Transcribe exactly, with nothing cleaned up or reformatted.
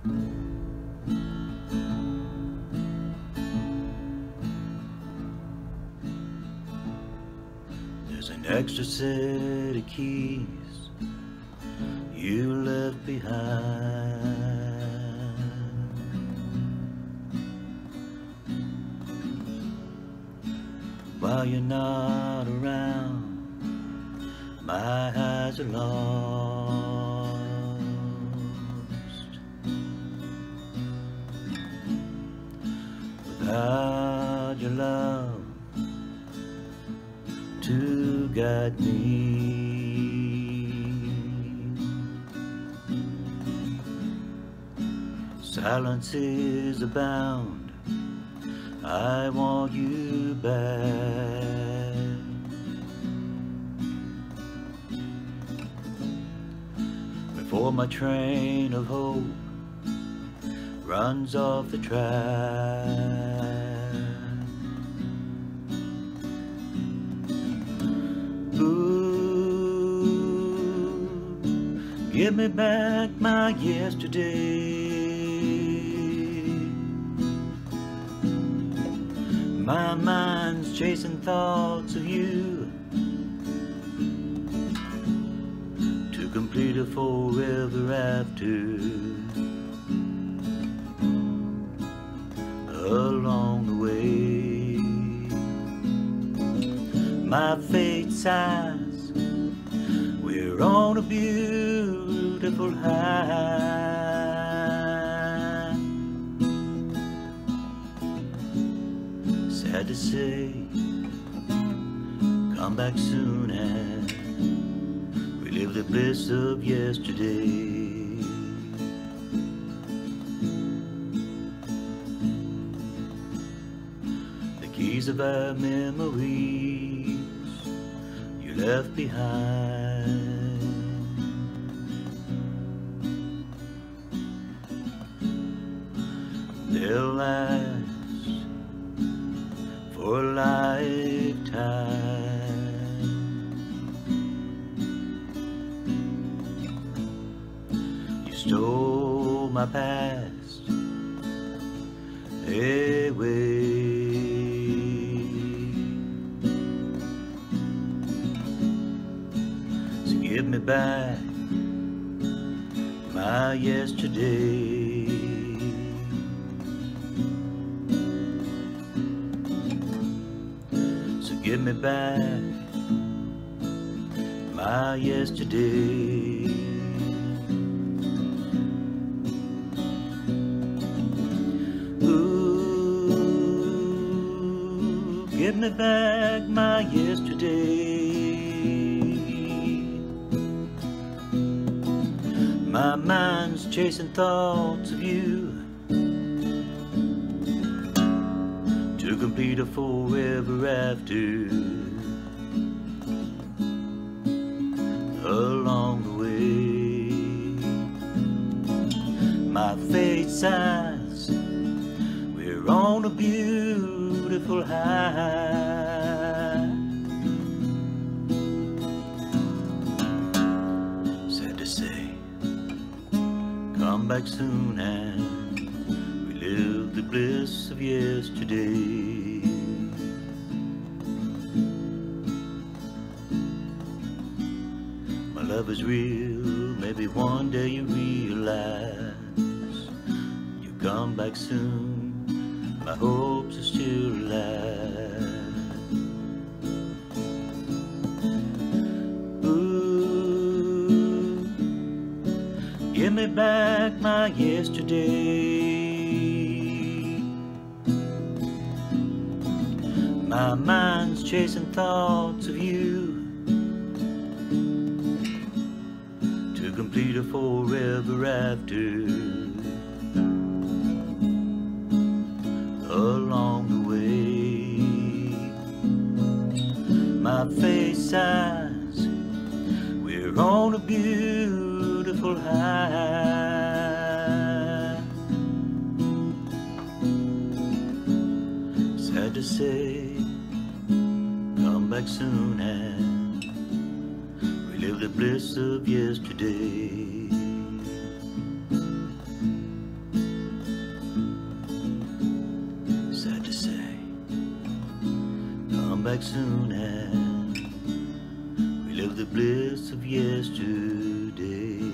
There's an extra set of keys you left behind. While you're not around, my eyes are lost. Without your love to guide me, silence is abound. I want you back. Before my train of hope runs off the track, ooh, give me back my yesterday. My mind's chasing thoughts of you to complete a forever after. Along the way, my fate sighs, we're on a beautiful high. Sad to say, come back soon and relive the bliss of yesterday. The keys of our memories you left behind. They'll last for a lifetime. You stole my past away. So give me back my yesterday. Give me back my yesterday. Ooh, give me back my yesterday. My mind's chasing thoughts of you to complete a forever after. Along the way, my fate sighs, we're on a beautiful high. Sad to say, come back soon and relive the bliss of yesterday. My love is real, maybe one day you realize. You come back soon, my hopes are still alive. Ooh, give me back my yesterday. My mind's chasing thoughts of you to complete a forever after. Along the way, my face sighs, we're on a beautiful high. Sad to say, come back soon and relive the bliss of yesterday. back soon and relive the bliss of yesterday.